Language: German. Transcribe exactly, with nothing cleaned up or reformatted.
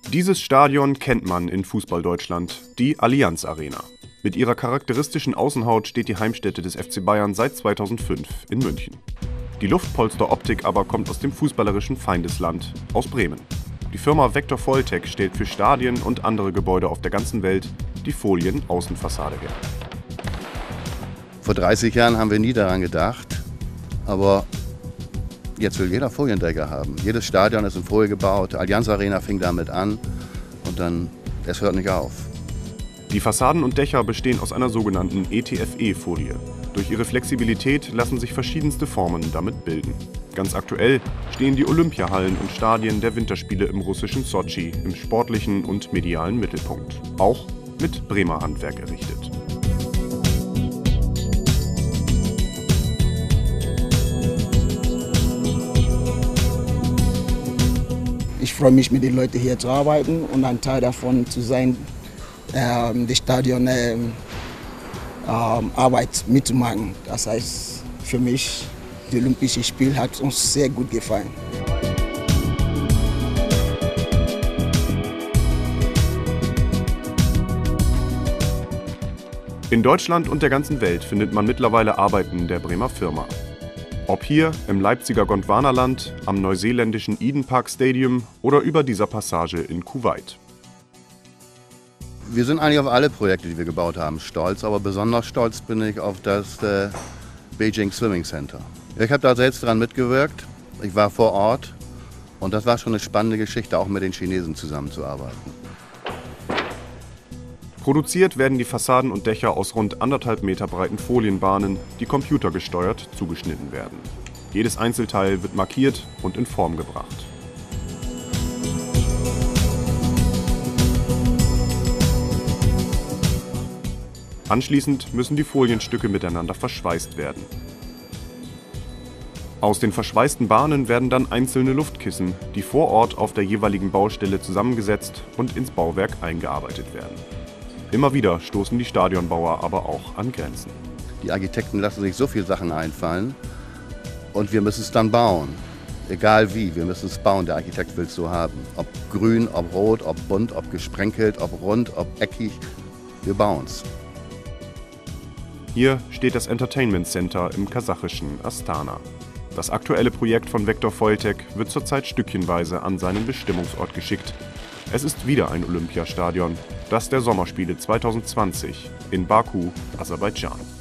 Dieses Stadion kennt man in Fußball-Deutschland, die Allianz Arena. Mit ihrer charakteristischen Außenhaut steht die Heimstätte des F C Bayern seit zweitausendfünf in München. Die Luftpolsteroptik aber kommt aus dem fußballerischen Feindesland, aus Bremen. Die Firma Vector Voltec stellt für Stadien und andere Gebäude auf der ganzen Welt die Folien-Außenfassade her. Vor dreißig Jahren haben wir nie daran gedacht, aber jetzt will jeder Foliendeckel haben. Jedes Stadion ist in Folie gebaut, Allianz Arena fing damit an und dann, es hört nicht auf. Die Fassaden und Dächer bestehen aus einer sogenannten E T F E-Folie. Durch ihre Flexibilität lassen sich verschiedenste Formen damit bilden. Ganz aktuell stehen die Olympiahallen und Stadien der Winterspiele im russischen Sotschi im sportlichen und medialen Mittelpunkt. Auch mit Bremer Handwerk errichtet. Ich freue mich, mit den Leuten hier zu arbeiten und ein Teil davon zu sein, ähm, die Stadion ähm, ähm, Arbeit mitzumachen. Das heißt, für mich, das Olympische Spiel hat uns sehr gut gefallen. In Deutschland und der ganzen Welt findet man mittlerweile Arbeiten der Bremer Firma. Ob hier im Leipziger Gondwanaland, am neuseeländischen Eden Park Stadium oder über dieser Passage in Kuwait. Wir sind eigentlich auf alle Projekte, die wir gebaut haben, stolz, aber besonders stolz bin ich auf das äh, Beijing Swimming Center. Ich habe da selbst dran mitgewirkt, ich war vor Ort und das war schon eine spannende Geschichte, auch mit den Chinesen zusammenzuarbeiten. Produziert werden die Fassaden und Dächer aus rund anderthalb Meter breiten Folienbahnen, die computergesteuert zugeschnitten werden. Jedes Einzelteil wird markiert und in Form gebracht. Anschließend müssen die Folienstücke miteinander verschweißt werden. Aus den verschweißten Bahnen werden dann einzelne Luftkissen, die vor Ort auf der jeweiligen Baustelle zusammengesetzt und ins Bauwerk eingearbeitet werden. Immer wieder stoßen die Stadionbauer aber auch an Grenzen. Die Architekten lassen sich so viele Sachen einfallen und wir müssen es dann bauen. Egal wie, wir müssen es bauen, der Architekt will es so haben. Ob grün, ob rot, ob bunt, ob gesprenkelt, ob rund, ob eckig, wir bauen es. Hier steht das Entertainment Center im kasachischen Astana. Das aktuelle Projekt von Vector Voltec wird zurzeit stückchenweise an seinen Bestimmungsort geschickt. Es ist wieder ein Olympiastadion, das der Sommerspiele zweitausendzwanzig in Baku, Aserbaidschan.